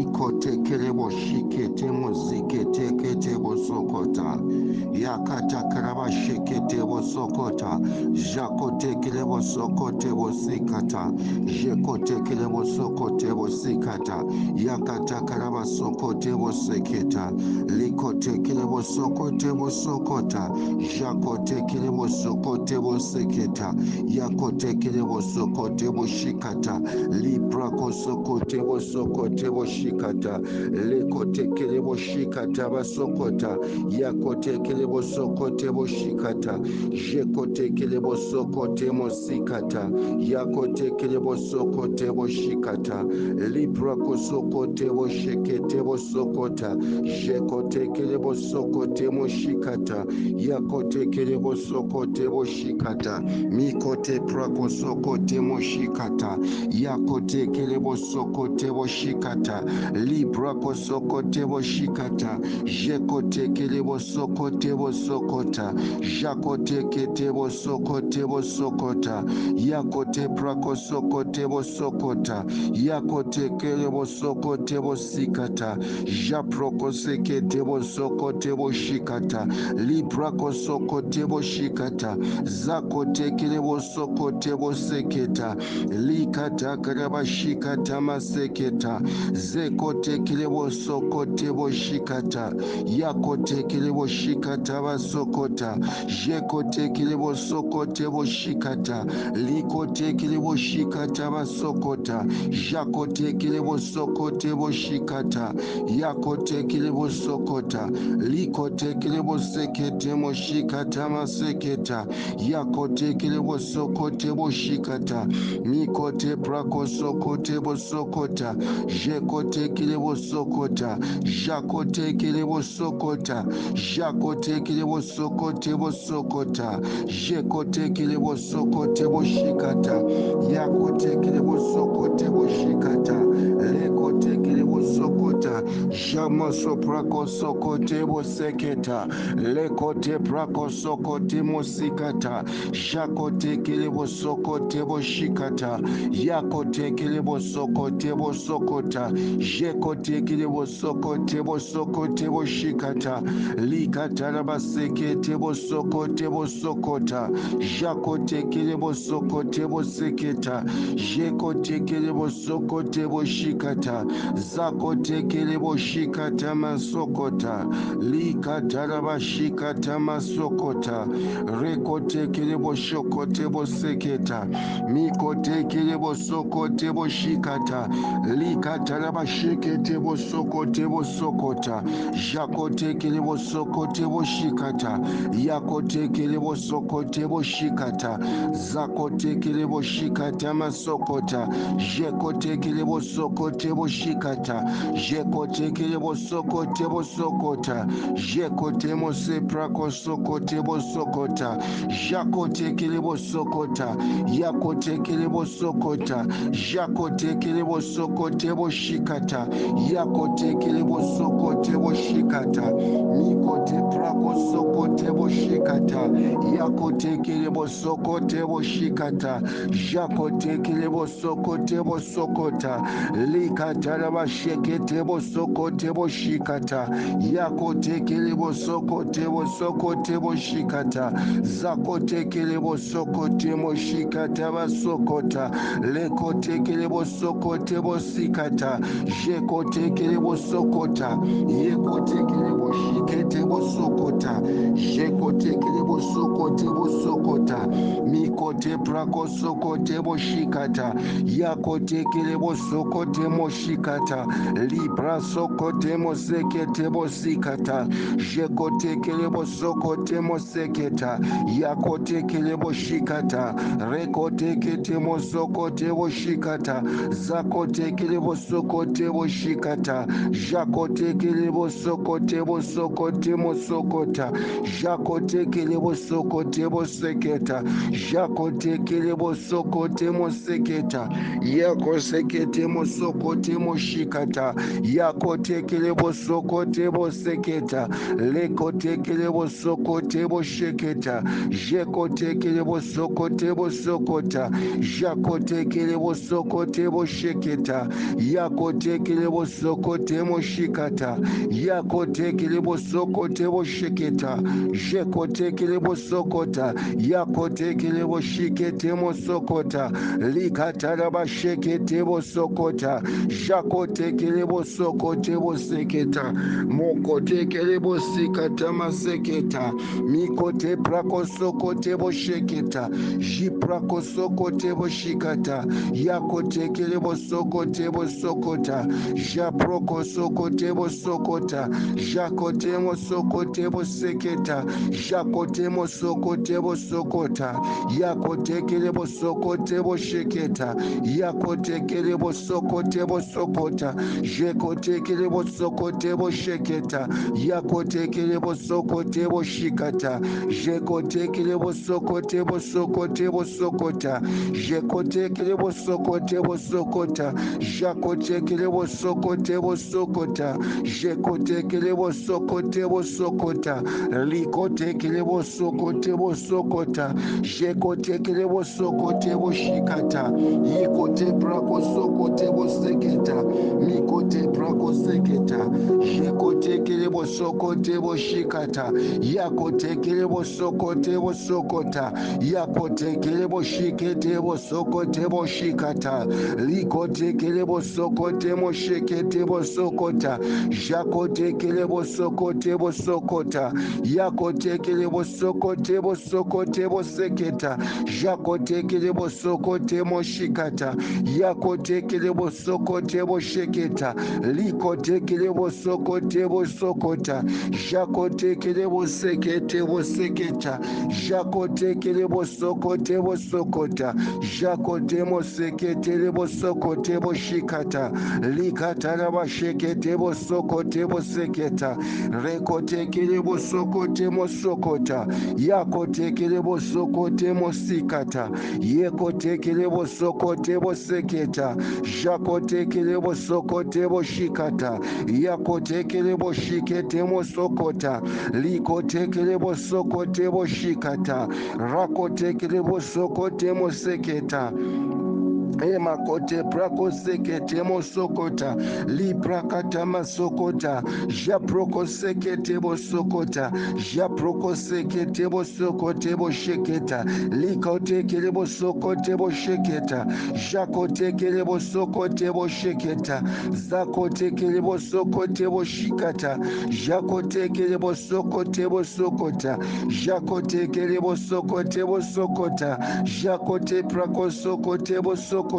Likote kelebo shikete muzikete kete bosokota. Yakata karaba shekete bosokota. Jakote kelebo sokote bosikata. Jekote kelebo sokote bosikata. Yakata karaba sokote boseketa. Likote kelebo sokote bosokota. Jakote kelebo sokote boseketa. Yakote kelebo sokote boshikata. Libra kosokote bosokote boshikata. Lekote kelebo shikata basokota. Yakote kelebo sokote boshikata. Jekote kelebo sokote mosikata. Yakote kelebo sokote boshikata. Libra kosokote boshekete bosokota. Jekote kelebo sokote moshikata. Yakote kelebo sokote boshikata. Mikote prako sokote moshikata. Yakote kelebo sokote boshikata. Libra kosokote boshikata. Jekote kelebo sokote bosokota. Jakote kete bosokote bosokota. Yakote prako sokote bosokota. Yakote kelebo sokote bosikata. Japroko sekete bosokote boshikata. Libra kosokote boshikata. Zakote kelebo sokote boseketa. Likata karabashikata maseketa. Zekote kelebo sokote boshikata. Yakote kelebo shikata basokota. Jekote kelebo sokote boshikata. Likote kelebo shikata basokota. Jakote kelebo sokote boshikata. Yakote kelebo sokota. Likote kelebo sekete moshikata maseketa. Yakote kelebo sokote boshikata. Mikote prako sokote bosokota. Jekote kelebo sokota. Jakote kelebo sokota. Jakote kelebo sokote bosokota. Jekote kelebo sokote boshikata. Yakote kelebo sokote boshikata. Lekote kelebo sokota. Jamaso prako sokote boseketa. Lekote prako sokote mosikata. Jakote kelebo sokote boshikata. Yakote kelebo sokote bosokota. Jekote kelebo sokote bosokote boshikata. Likata rabasekete bosokote bosokota. Jakote kelebo sokote boseketa. Jekote kelebo sokote boshikata. Zakote kelebo shikata masokota. Likata rabashikata masokota. Rekote kelebo shokote boseketa. Mikote kelebo sokote boshikata. Likata rabashikete bosokote bosokota. Jakote kelebo sokote boshikata. Yakote kelebo sokote boshikata. Zakote kelebo shikata masokota. Jekote kelebo sokote boshikata. Jekote kelebo sokote bosokota. Jekote mose prako sokote bosokota. Jakote kelebo sokota. Yakote kelebo sokota. Jakote kelebo sokote boshikata. Yakote kelebo sokote boshikata. Mikote prako sokote boshikata. Yakote kelebo sokote boshikata. Jakote kelebo sokote bosokota. Likata rabashekete bosokote boshikata. Yakote kelebo sokote bosokote boshikata. Zakote kelebo sokote moshikata basokota. Lekote kelebo sokote bosikata. Jekote kelebo sokota. Yekote kelebo shikete bosokota. Jekote kelebo sokote bosokota. Mikote prako sokote boshikata. Yakote kelebo sokote moshikata. Libra sokote mosekete bosikata. Jekote kelebo sokote moseketa. Yakote kelebo shikata. Rekote kete mosokote boshikata. Zakote kelebo sokote boshikata. Jakote kelebo sokote bosokote mosokota. Jakote kelebo sokote boseketa. Jakote kelebo sokote moseketa. Yakosekete mosokote moshikata. Yakote kelebo sokote boseketa. Lekote kelebo sokote bosheketa. jekotekelebo sokotebo sokota, jakotekelebo sokotebo sheketa, yakotekelebo sokotemo shikata, yakotekelebo sokotebo sheketa, jekotekelebo sokota, yakotekelebo shiketemo sokota, likataraba sheketebo sokota, jakotekelebo sokotebo seketa, mokotekelebo sikata maseketa, mikote prako sokotebo sheketa, jiprako sokotebo shikata, yakotekelebo sokotebo sokota, japroko sokotebo sokota, jakotemo sokotebo seketa, jakotemo sokotebo sokota, yakotekelebo sokotebo sheketa, yakotekelebo sokotebo sokota, jekotekelebo sokotebo sheketa, yakotekelebo sokotebo shikata, jekotekelebo sokotebo sokotebo sokota, jekotekelebo sokotebo sokota, jakotekelebo sokotebo sokota, jekotekelebo sokotebo sokota, likotekelebo sokotebo sokota, jekotekelebo sokotebo shikata, yikote brako sokotebo seketa, mikote brako seketa, jekotekelebo sokotebo shikata, yakotekelebo sokotebo sokota, yakotekelebo shiketebo sokotebo shikata, likotekelebo sokotebo shiketebo sokota, jakotekelebo sokotebo sokota, yakotekelebo sokotebo sokotebo seketa, jakotekelebo sokotebo shikata, yakotekelebo sokotebo sheketa, likotekelebo sokotebo sokota, jakotekelebo seketebo seketa, jakotekelebo sokotebo sokota, jakotemo seketebo sokotebo shikata, likataraba sheketebo sokotebo seketa, rekotekelebo sokotemo sokota, yakotekelebo sokotemo sikata, yekotekelebo sokotebo seketa, jakotekelebo sokotebo shikata, yakotekelebo shiketemo sokota, likotekelebo sokotebo shikata, rakotekelebo sokotemo seketa, emakote prako sekete mosokota, liprakata masokota, japroko sekete bosokota, japroko sekete bosokote bosheketa, likote kele bosokote bosheketa, jakote kele bosokote bosheketa, zakote kele bosokote boshikata, jakote kele bosokote bosokota, jakote kele bosokote bosokota, jakote prako sokote bosokota,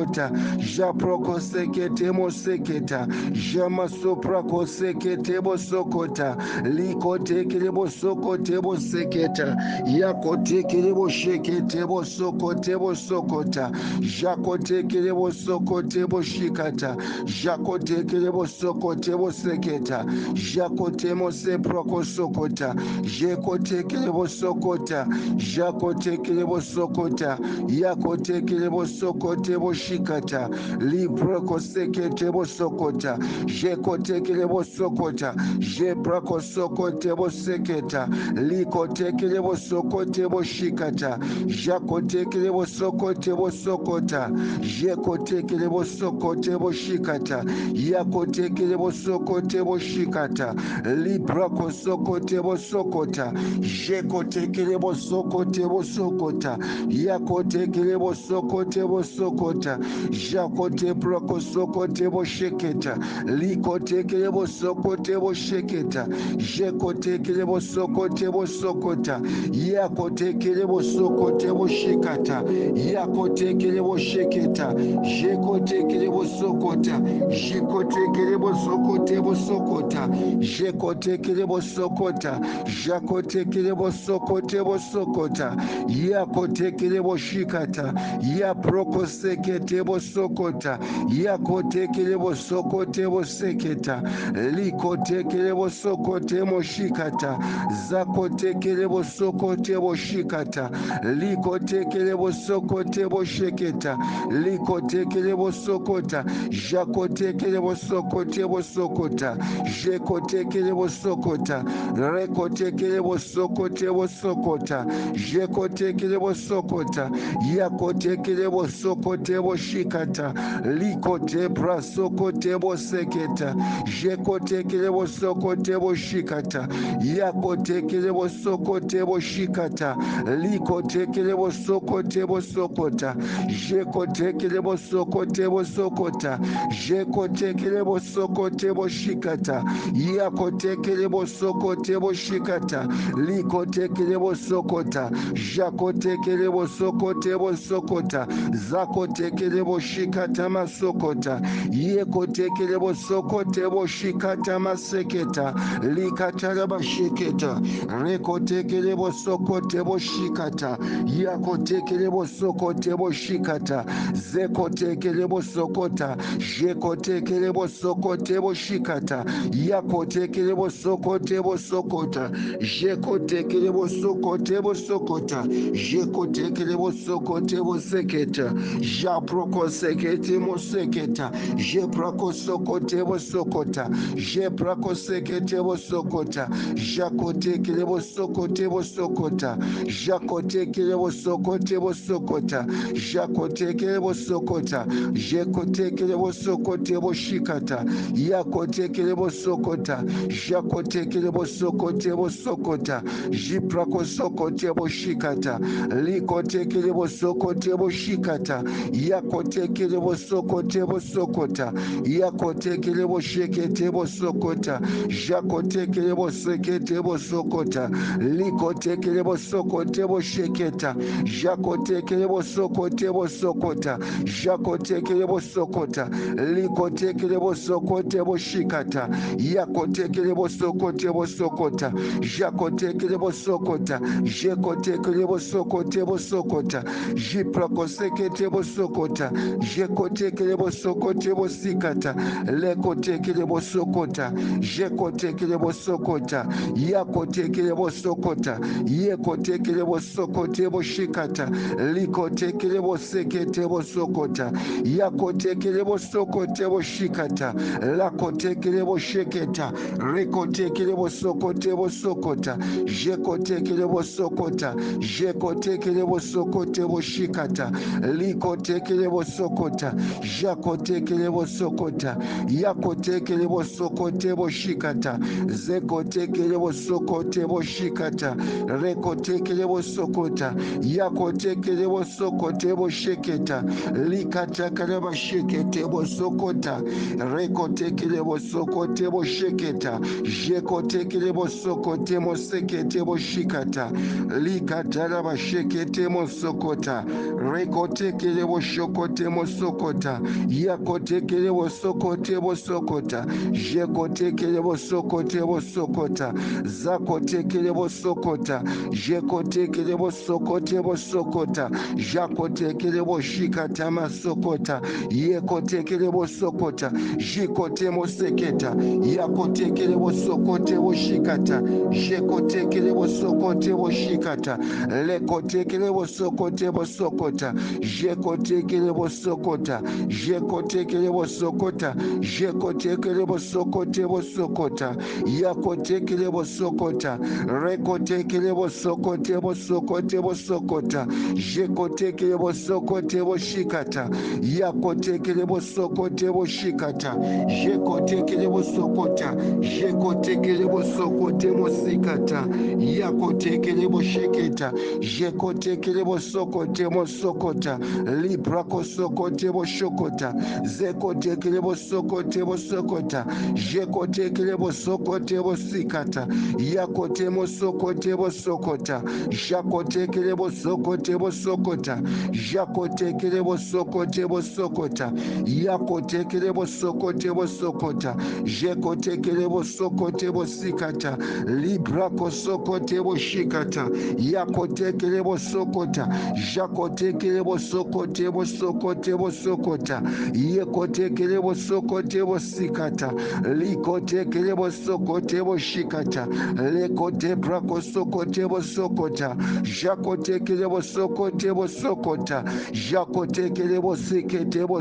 japroko sekete moseketa, jamasoprako sekete bosokota, likote kele bosokote boseketa, yakote kele boshekete bosokote bosokota, jakote kele bosokote boshikata, jakote kele bosokote boseketa, jakote moseprako sokota, jekote kele bosokota, jakote kele bosokota, yakote kele bosokote boshikata, libroko sekete bosokota, jekote kele bosokota, jebrako sokote boseketa, likote kele bosokote boshikata, jakote kele bosokote bosokota, jekote kele bosokote boshikata, yakote kele bosokote boshikata, librako sokote bosokota, jekote kele bosokote bosokota, yakote kele bosokote bosokota, jakote brako sokote bosheketa, likote kele bosokote bosheketa, jekote kele bosokote bosokota, yakote kele bosokote boshikata, yakote kele bosheketa, jekote kele bosokota, jekote kele bosokote bosokota, jekote kele bosokota, jakote kele bosokote bosokota, yakote kele boshikata, yaproko sekete bosokota, yakote kele bosokote boseketa, likote kele bosokote moshikata, zakote kele bosokote boshikata, likote kele bosokote bosheketa, likote kele bosokota, jakotekelebo sokotebo sokota, jekotekelebo sokota, rekotekelebo sokotebo sokota, jekotekelebo sokota, yakotekelebo sokotebo shikata, likotebra sokotebo seketa, jekotekelebo sokotebo shikata, yakotekelebo sokotebo shikata, likotekelebo sokotebo sokota, jekotekelebo sokotebo sokota, jekotekelebo sokotebo shikata, yakotekelebo sokotebo shikata, likotekelebo sokota, jakotekelebo sokotebo sokota, zakotekelebo shikata masokota, yekotekelebo sokotebo shikata maseketa, likataraba shiketa, rekotekelebo sokotebo shikata, yakotekelebo sokotebo shikata, zekotekelebo sokota, jekotekelebo sokotebo shikata, yakotekelebo sokotebo sokota, jekotekelebo sokotebo sokota, jekotekelebo sokotebo seketa, japroko sekete moseketa, jeprako sokotebo sokota, jeprako seketebo sokota, jakotekelebo sokotebo sokota, jakotekelebo sokotebo sokota, jakotekelebo sokota, jekotekelebo sokotebo shikata, yakotekelebo sokota, jakotekelebo sokotebo sokota, jiprako sokotebo shikata, likotekelebo sokotebo shikata, yakotekelebo sokotebo sokota, yakotekelebo sheketebo sokota, jakotekelebo seketebo sokota, likotekelebo sokotebo sheketa, jakotekelebo sokotebo sokota, jakotekelebo sokota, likotekelebo sokotebo shikata, yakotekelebo sokotebo sokota, jakotekelebo sokota, jekotekelebo sokotebo sokota, jiprakoseketebo sokota, jekotekelebo sokotebo sikata, lekotekelebo sokota, jekotekelebo sokota, yakotekelebo sokota, yekotekelebo sokotebo shikata, likotekelebo seketebo sokota, yakotekelebo sokotebo shikata, lakotekelebo sheketa, rekotekelebo sokotebo sokota, jekotekelebo sokota, jekotekelebo sokotebo shikata, likotekelebo sokota, jakotekelebo sokota, yakotekelebo sokotebo shikata, zekotekelebo sokotebo shikata, rekotekelebo sokota, yakotekelebo sokotebo sheketa, likatakaleba sheketebo sokota, rekotekelebo sokotebo sheketa, jekotekelebo sokotemo seketebo shikata, likatalaba sheketemo sokota, rekotekelebo shokotemo sokota, yakotekelebo sokotebo sokota, jekotekelebo sokotebo sokota, zakotekelebo sokota, jekotekelebo sokotebo sokota, jakotekelebo shikatama sokota, yekotekelebo sokota, jikotemo seketa, yakotekelebo sokotebo shikata, jekotekelebo sokotebo shikata, lekotekelebo sokotebo sokota, jekotekelebo sokota, jekotekelebo sokota, jekotekelebo sokotebo sokota, yakotekelebo sokota, rekotekelebo sokotebo sokotebo sokota, jekotekelebo sokotebo shikata, yakotekelebo sokotebo shikata, jekotekelebo sokota, jekotekelebo sokotebo sikata, yakotekelebo sheketa, jekotekelebo sokotebo sokota, librako sokotebo shokota, zekotekelebo sokotebo sokota, jekotekelebo sokotebo sikata, yakotemo sokotebo sokota, jakotekelebo sokotebo sokota, jakotekelebo sokotebo sokota, yakotekelebo sokotebo sokota, jekotekelebo sokotebo sikata, librako sokotebo shikata, yakotekelebo sokota, jakotekelebo sokotebo sokotebo sokota, yekotekelebo sokotebo sikata, likotekelebo sokotebo shikata, lekotebrako sokotebo sokota, jakotekelebo sokotebo sokota, jakotekelebo siketebo sokota,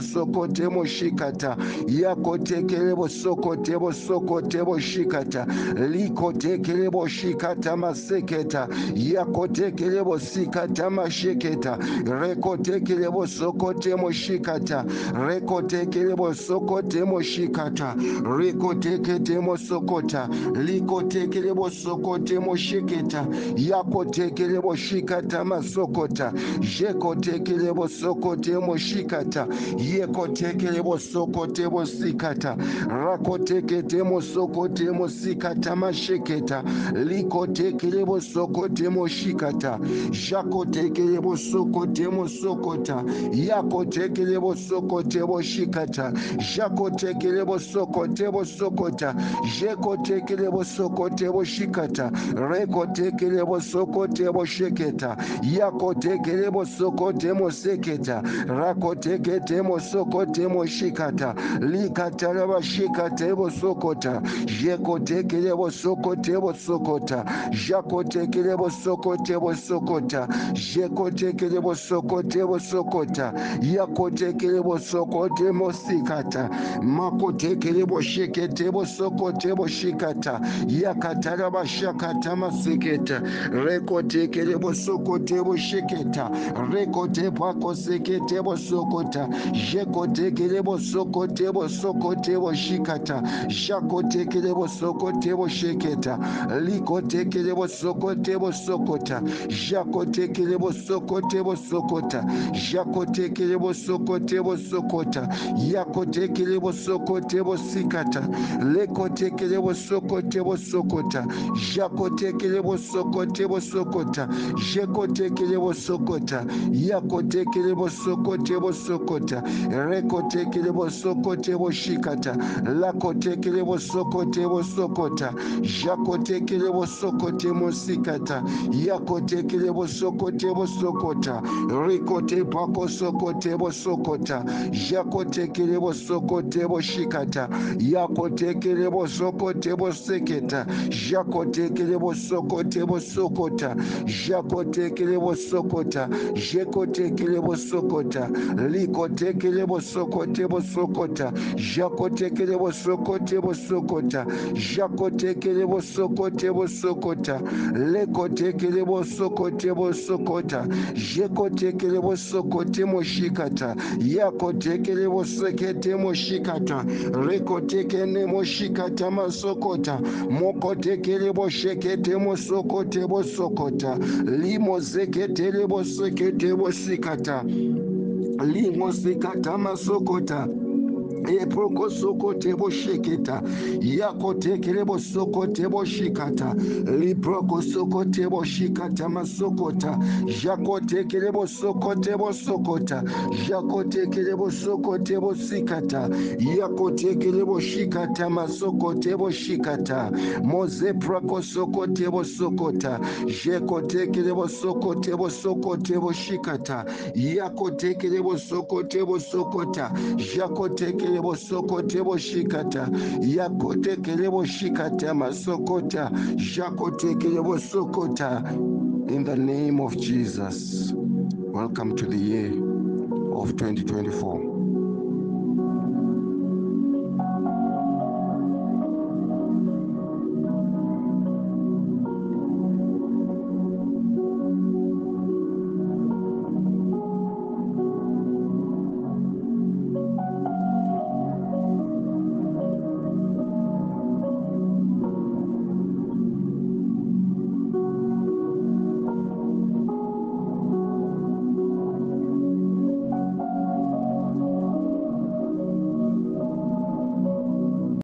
sokotemo shikata yakotekelebo sokotebo sokotebo shikata likotekelebo shikata maseketa yakotekelebo sikata masheketa rekotekelebo sokotemo shikata rekotekelebo sokotemo shikata rekoteketemo sokota likotekelebo sokotemo shiketa yakotekelebo shikata masokota jekotekelebo sokotemo shikata yekotekelebo sokotemo sikata rakoteketemo sokotemo sikata masheketa likotekelebo sokotemo shikata jakotekelebo sokotemo sokota yakotekelebo sokotemo shikata jakotekelebo sokotemo sokota jekotekelebo sokotemo shikata rekotekelebo sokotemo sheketa yakotekelebo sokotemo seketa rakoteketemo sokotemo shikata likataraba shikatebo sokota jekotekelebo sokotebo sokota jakotekelebo sokotebo sokota jekotekelebo sokotebo sokota yakotekelebo sokotemo sikata makotekelebo shiketebo sokotebo shikata yakataraba shakata masiketa rekotekelebo sokotebo shiketa rekotepako seketebo sokota jekotekelebo sokotebo sokotebo shikata jakotekelebo sokotebo sheketa likotekelebo sokotebo sokota jakotekelebo sokotebo sokota jakotekelebo sokotebo sokota yakotekelebo sokotebo sikata lekotekelebo sokotebo sokota jakotekelebo sokotebo sokota jekotekelebo sokota yakotekelebo sokotebo sokota rekotekelebo sokotebo shikata lakotekelebo sokotebo sokota jakotekelebo sokotemo sikata yakotekelebo sokotebo sokota rikotepako sokotebo sokota jakotekelebo sokotebo shikata yakotekelebo sokotebo seketa jakotekelebo sokotebo sokota jakotekelebo sokota jekotekelebo sokota likotekelebo sokotebo sokota jakotekelebo sokotebo sokota jakotekelebo sokotebo sokota lekotekelebo sokotebo sokota jekotekelebo sokotemo shikata yakotekelebo seketemo shikata rekotekenemo shikata masokota mokotekelebo sheketemo sokotebo sokota limo zeketelebo seketebo sikata limo sikata masokota eproko sokotebo sheketa yakotekelebo sokotebo shikata liproko sokotebo shikata masokota jakotekelebo sokotebo sokota jakotekelebo sokotebo sikata yakotekelebo shikata masokotebo shikata moze prako sokotebo sokota jekotekelebo sokotebo sokotebo shikata yakotekelebo sokotebo sokota jakotekelebo sokotebo shikata yakotekelebo shikata masokota jakotekelebo sokota. In the name of Jesus, welcome to the year of 2024.